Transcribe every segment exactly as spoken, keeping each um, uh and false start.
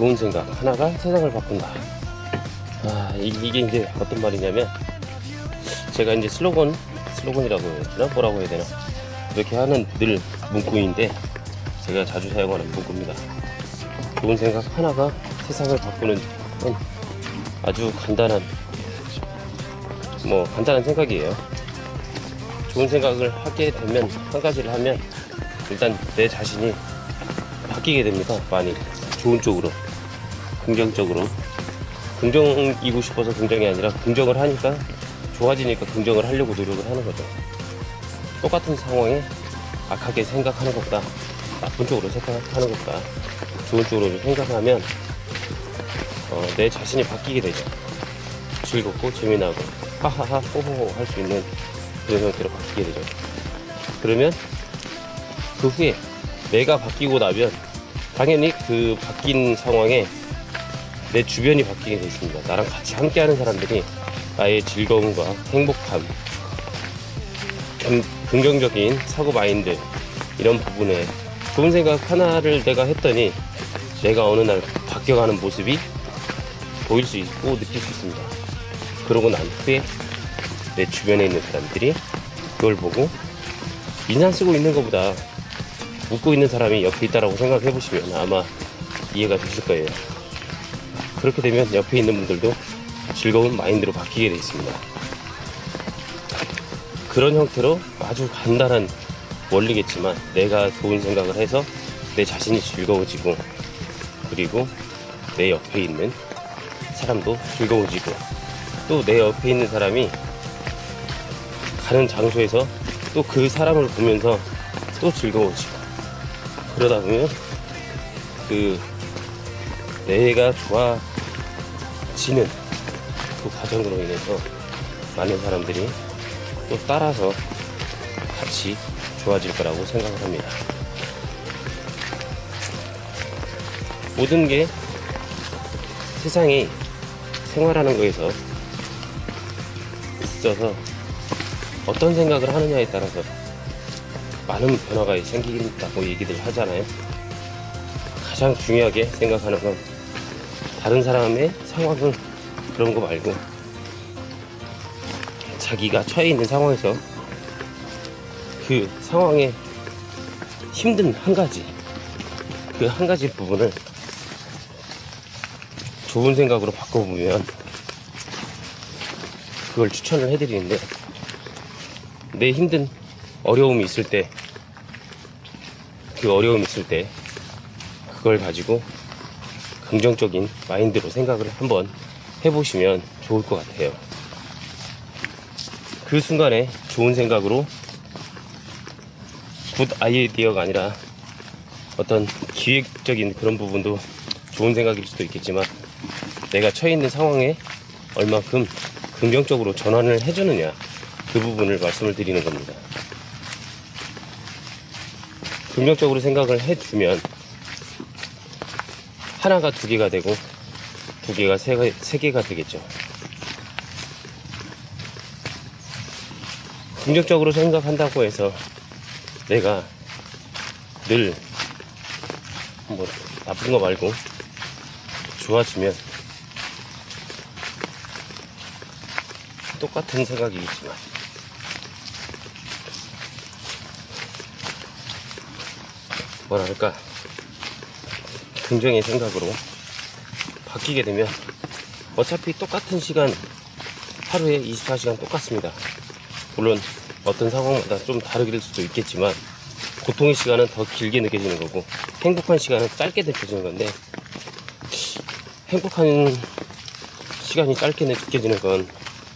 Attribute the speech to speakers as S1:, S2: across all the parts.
S1: 좋은 생각 하나가 세상을 바꾼다. 아, 이, 이게 이제 어떤 말이냐면, 제가 이제 슬로건, 슬로건이라고 해야 되나? 뭐라고 해야 되나? 이렇게 하는 늘 문구인데, 제가 자주 사용하는 문구입니다. 좋은 생각 하나가 세상을 바꾸는 건 아주 간단한, 뭐, 간단한 생각이에요. 좋은 생각을 하게 되면, 한 가지를 하면, 일단 내 자신이 바뀌게 됩니다. 많이. 좋은 쪽으로. 긍정적으로. 긍정이고 싶어서 긍정이 아니라, 긍정을 하니까, 좋아지니까 긍정을 하려고 노력을 하는 거죠. 똑같은 상황에 악하게 생각하는 것보다, 나쁜 쪽으로 생각하는 것보다, 좋은 쪽으로 생각하면, 어, 내 자신이 바뀌게 되죠. 즐겁고, 재미나고, 하하하, 호호호 할 수 있는 그런 형태로 바뀌게 되죠. 그러면, 그 후에, 내가 바뀌고 나면, 당연히 그 바뀐 상황에 내 주변이 바뀌게 되어 있습니다. 나랑 같이 함께하는 사람들이 나의 즐거움과 행복함, 긍정적인 사고 마인드, 이런 부분에 좋은 생각 하나를 내가 했더니 내가 어느 날 바뀌어가는 모습이 보일 수 있고 느낄 수 있습니다. 그러고 난 후에 내 주변에 있는 사람들이 그걸 보고 인상 쓰고 있는 것보다 웃고 있는 사람이 옆에 있다라고 생각해 보시면 아마 이해가 되실 거예요. 그렇게 되면 옆에 있는 분들도 즐거운 마인드로 바뀌게 되어 있습니다. 그런 형태로 아주 간단한 원리겠지만, 내가 좋은 생각을 해서 내 자신이 즐거워지고, 그리고 내 옆에 있는 사람도 즐거워지고, 또 내 옆에 있는 사람이 가는 장소에서 또 그 사람을 보면서 또 즐거워지고, 그러다 보면 그 내가 좋아지는 그 과정으로 인해서 많은 사람들이 또 따라서 같이 좋아질 거라고 생각을 합니다. 모든 게 세상이 생활하는 거에서 있어서 어떤 생각을 하느냐에 따라서 많은 변화가 생긴다고 얘기들 하잖아요. 가장 중요하게 생각하는 건 다른 사람의 상황은 그런 거 말고, 자기가 처해 있는 상황에서 그 상황에 힘든 한 가지, 그 한 가지 부분을 좋은 생각으로 바꿔보면, 그걸 추천을 해드리는데, 내 힘든 어려움이 있을 때, 그 어려움이 있을 때 그걸 가지고 긍정적인 마인드로 생각을 한번 해보시면 좋을 것 같아요. 그 순간에 좋은 생각으로, 굿 아이디어가 아니라 어떤 기획적인 그런 부분도 좋은 생각일 수도 있겠지만, 내가 처해 있는 상황에 얼만큼 긍정적으로 전환을 해주느냐, 그 부분을 말씀을 드리는 겁니다. 긍정적으로 생각을 해주면 하나가 두 개가 되고, 두 개가 세, 세 개가 되겠죠. 긍정적으로 생각한다고 해서 내가 늘 뭐 나쁜 거 말고 좋아지면 똑같은 생각이겠지만, 뭐랄까, 긍정의 생각으로 바뀌게 되면 어차피 똑같은 시간, 하루에 이십사 시간 똑같습니다. 물론 어떤 상황마다 좀 다르길 수도 있겠지만, 고통의 시간은 더 길게 느껴지는 거고, 행복한 시간은 짧게 느껴지는 건데, 행복한 시간이 짧게 느껴지는 건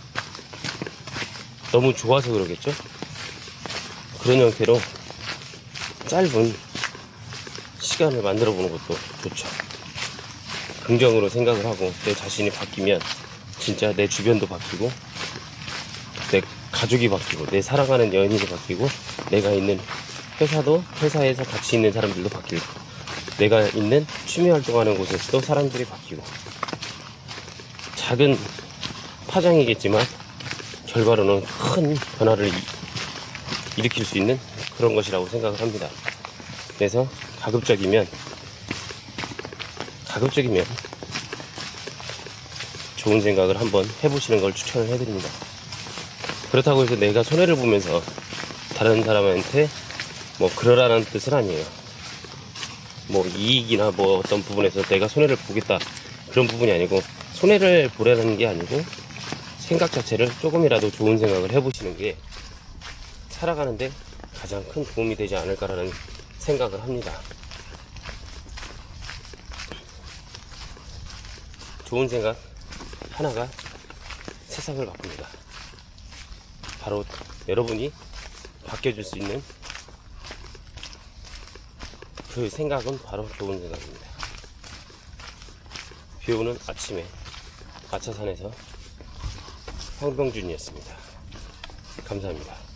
S1: 너무 좋아서 그러겠죠? 그런 형태로 짧은 시간을 만들어 보는 것도 좋죠. 긍정으로 생각을 하고 내 자신이 바뀌면 진짜 내 주변도 바뀌고, 내 가족이 바뀌고, 내 사랑하는 연인이 바뀌고, 내가 있는 회사도, 회사에서 같이 있는 사람들도 바뀌고, 내가 있는 취미 활동하는 곳에서도 사람들이 바뀌고, 작은 파장이겠지만 결과로는 큰 변화를 일으킬 수 있는 그런 것이라고 생각을 합니다. 그래서 가급적이면 가급적이면 좋은 생각을 한번 해보시는 걸 추천을 해드립니다. 그렇다고 해서 내가 손해를 보면서 다른 사람한테 뭐 그러라는 뜻은 아니에요. 뭐 이익이나 뭐 어떤 부분에서 내가 손해를 보겠다 그런 부분이 아니고, 손해를 보려는 게 아니고 생각 자체를 조금이라도 좋은 생각을 해보시는 게 살아가는데 가장 큰 도움이 되지 않을까라는 생각을 합니다. 좋은 생각 하나가 세상을 바꿉니다. 바로 여러분이 바뀌어줄 수 있는 그 생각은 바로 좋은 생각입니다. 비 오는 아침에 아차산에서 황병준이었습니다. 감사합니다.